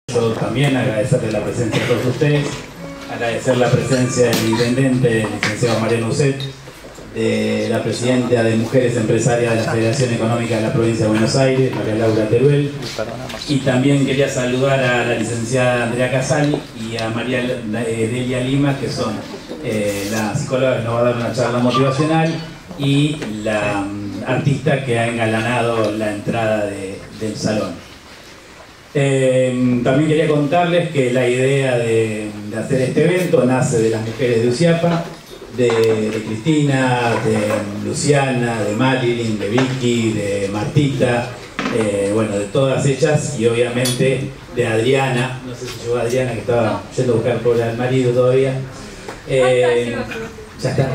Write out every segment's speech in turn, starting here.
Yo también agradecerle la presencia a todos ustedes, agradecer la presencia del intendente, el licenciado Mariano Uset, de la presidenta de Mujeres Empresarias de la Federación Económica de la Provincia de Buenos Aires, María Laura Teruel, y también quería saludar a la licenciada Andrea Casali y a María Delia Lima, que son la psicóloga que nos va a dar una charla motivacional y la artista que ha engalanado la entrada del salón. También quería contarles que la idea de hacer este evento nace de las mujeres de Usiapa, de Cristina, de Luciana, de Marilyn, de Vicky, de Martita, bueno, de todas ellas, y obviamente de Adriana. No sé si llegó Adriana, que estaba yendo a buscar por al marido todavía. Ya está.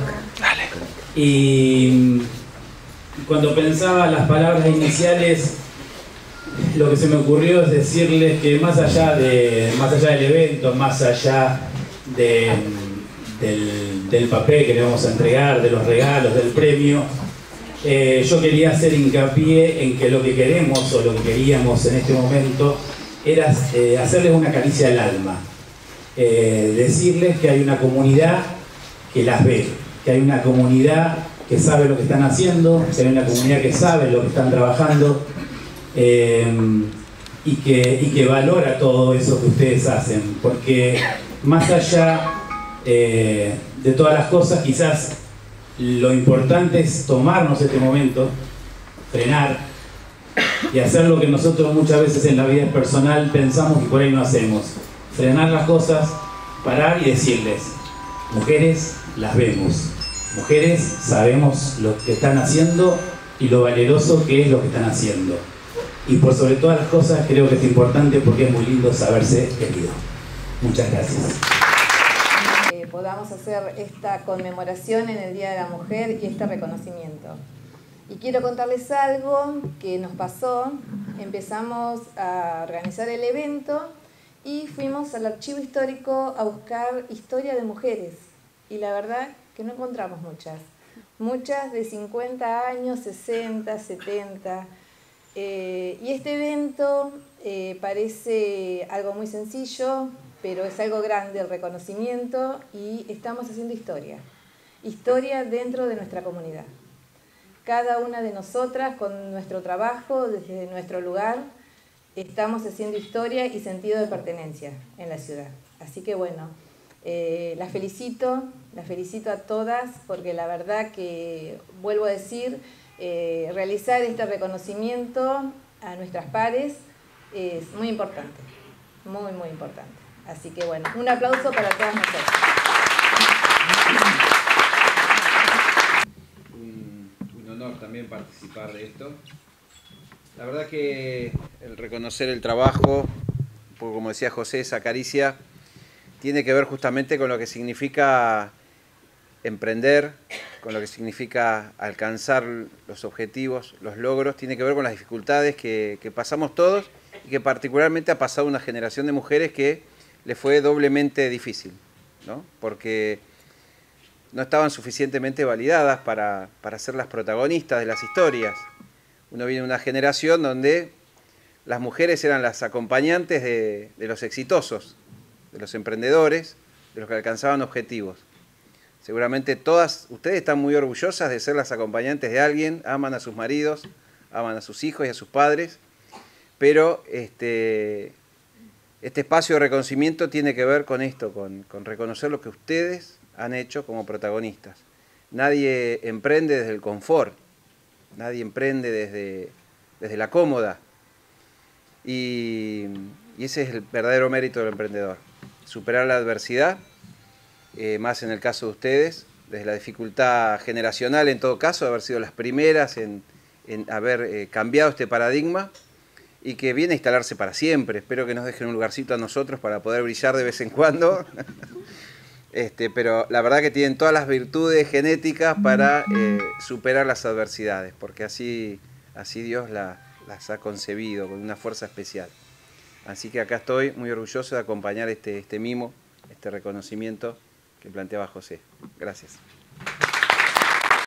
Y cuando pensaba las palabras iniciales, lo que se me ocurrió es decirles que más allá del evento, más allá del papel que le vamos a entregar, de los regalos, del premio, yo quería hacer hincapié en que lo que queremos o lo que queríamos en este momento era hacerles una caricia al alma, decirles que hay una comunidad que las ve, que hay una comunidad que sabe lo que están haciendo, que hay una comunidad que sabe lo que están trabajando, y que valora todo eso que ustedes hacen, porque más allá de todas las cosas, quizás lo importante es tomarnos este momento, frenar y hacer lo que nosotros muchas veces en la vida personal pensamos y por ahí no hacemos: frenar las cosas, parar y decirles: mujeres, las vemos, mujeres, sabemos lo que están haciendo y lo valeroso que es lo que están haciendo. Y por sobre todas las cosas creo que es importante porque es muy lindo saberse querido. Muchas gracias. Podamos hacer esta conmemoración en el Día de la Mujer y este reconocimiento. Y quiero contarles algo que nos pasó. Empezamos a organizar el evento y fuimos al archivo histórico a buscar historia de mujeres. Y la verdad que no encontramos muchas. Muchas de 50 años, 60, 70... y este evento parece algo muy sencillo, pero es algo grande, el reconocimiento, y estamos haciendo historia. Historia dentro de nuestra comunidad. Cada una de nosotras, con nuestro trabajo, desde nuestro lugar, estamos haciendo historia y sentido de pertenencia en la ciudad. Así que bueno, las felicito a todas, porque la verdad que, vuelvo a decir, realizar este reconocimiento a nuestras pares es muy importante, muy muy importante. Así que bueno, un aplauso para todas nosotras. Un honor también participar de esto. La verdad que el reconocer el trabajo, como decía José, esa caricia, tiene que ver justamente con lo que significa emprender, con lo que significa alcanzar los objetivos, los logros, tiene que ver con las dificultades que pasamos todos y que particularmente ha pasado una generación de mujeres que le fue doblemente difícil, ¿no? Porque no estaban suficientemente validadas para ser las protagonistas de las historias. Uno viene de una generación donde las mujeres eran las acompañantes de los exitosos, de los emprendedores, de los que alcanzaban objetivos. Seguramente todas ustedes están muy orgullosas de ser las acompañantes de alguien, aman a sus maridos, aman a sus hijos y a sus padres, pero este espacio de reconocimiento tiene que ver con esto, con reconocer lo que ustedes han hecho como protagonistas. Nadie emprende desde el confort, nadie emprende desde la cómoda, y ese es el verdadero mérito del emprendedor, superar la adversidad. Más en el caso de ustedes, desde la dificultad generacional en todo caso, de haber sido las primeras en haber cambiado este paradigma y que viene a instalarse para siempre. Espero que nos dejen un lugarcito a nosotros para poder brillar de vez en cuando. Pero la verdad que tienen todas las virtudes genéticas para superar las adversidades, porque así Dios las ha concebido con una fuerza especial. Así que acá estoy muy orgulloso de acompañar este mimo, este reconocimiento que planteaba José. Gracias.